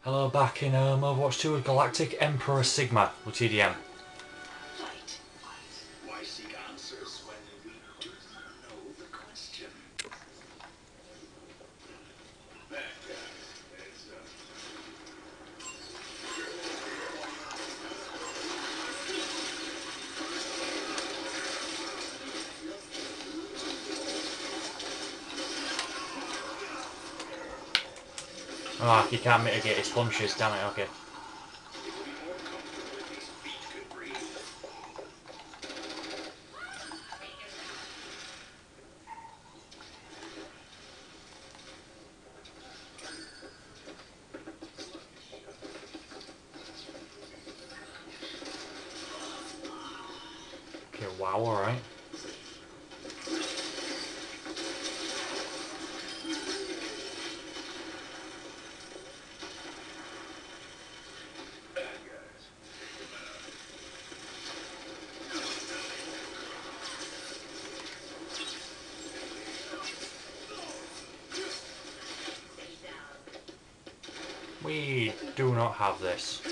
Hello, back in Overwatch 2 with Galactic Emperor Sigma with TDM. Why seek answers when we do know the question? Bad guys, heads up. Ah, you can't mitigate his punches, damn it, okay. It would be more comfortable if his feet could breathe. Okay, wow, alright. Bad guys, take them out. We do not have this.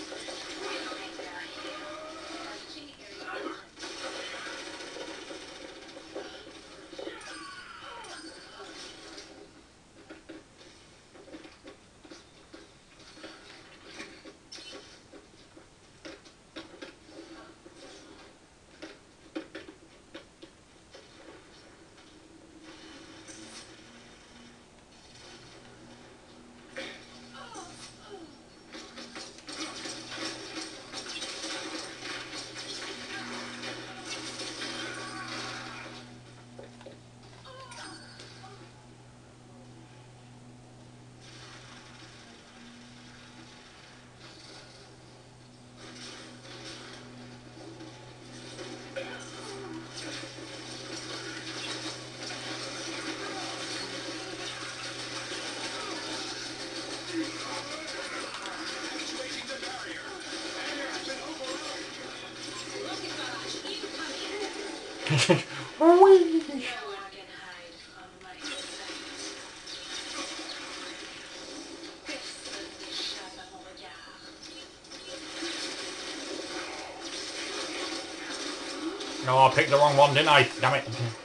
Activating the barrier. Barrier has been overrun. Rocket barrage incoming! Whee! No one can hide from my sight. Personne n'échappe à mon regard. No, I picked the wrong one, didn't I? Damn it.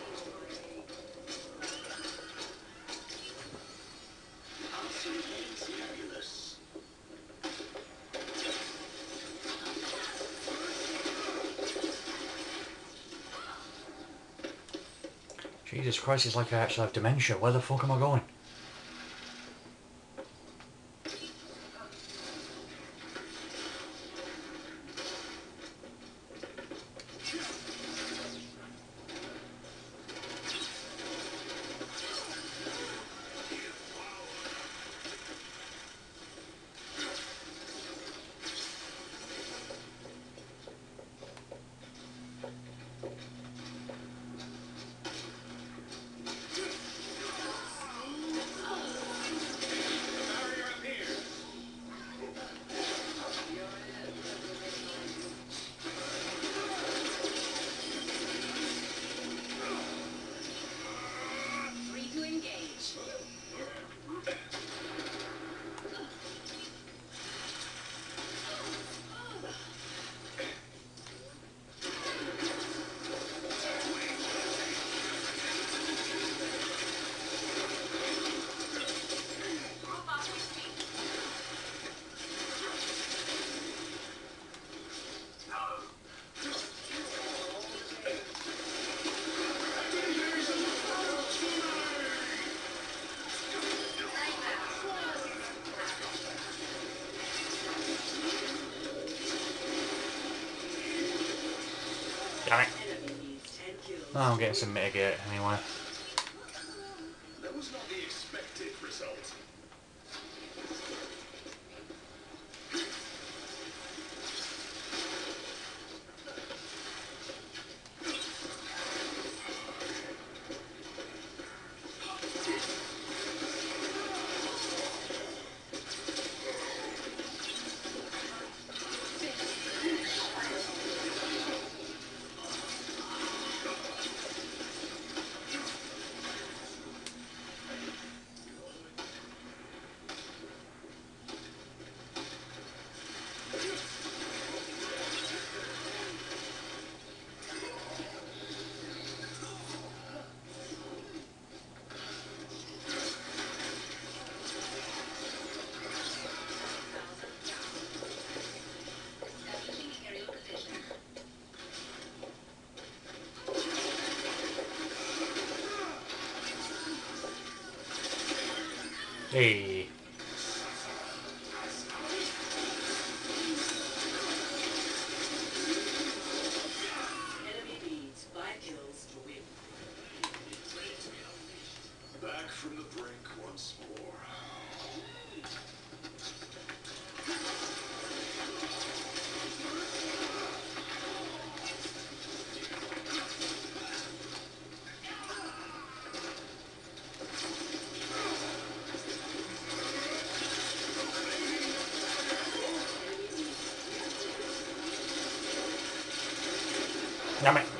Absolutely fabulous. Jesus Christ, it's like I actually have dementia. Where the fuck am I going? The barrier appears. Free to engage. Damn it. Enemy needs 10 kills. Oh, I'm getting some mitigate anyway. That was not the expected result. Hey. Enemy needs 5 kills to win. Back from the brink once more. Damn it.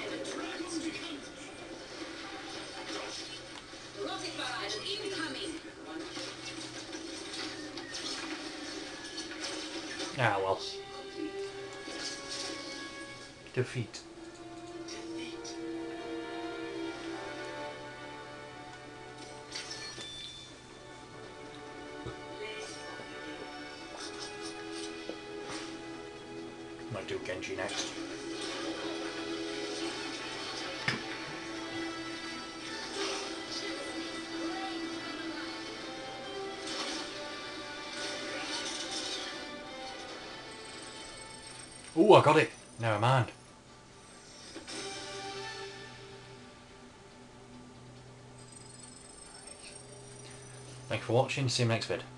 Rocket barrage incoming. Ah, well. Defeat. Might do Genji next. Oh, I got it. Never mind. Thanks for watching. See you next vid.